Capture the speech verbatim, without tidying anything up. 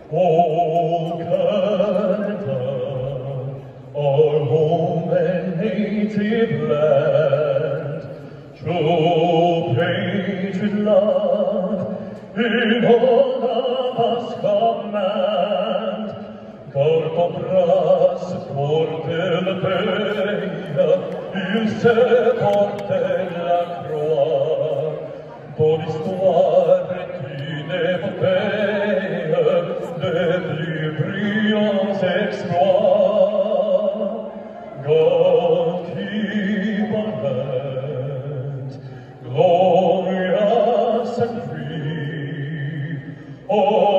O Canada, our home and native land, true patriot love in all of us command. Corpo bras porte la peña, il se porte la croix, pour l'histoire est une épopée des plus brillants exploits. God keep our land glorious and free. Oh,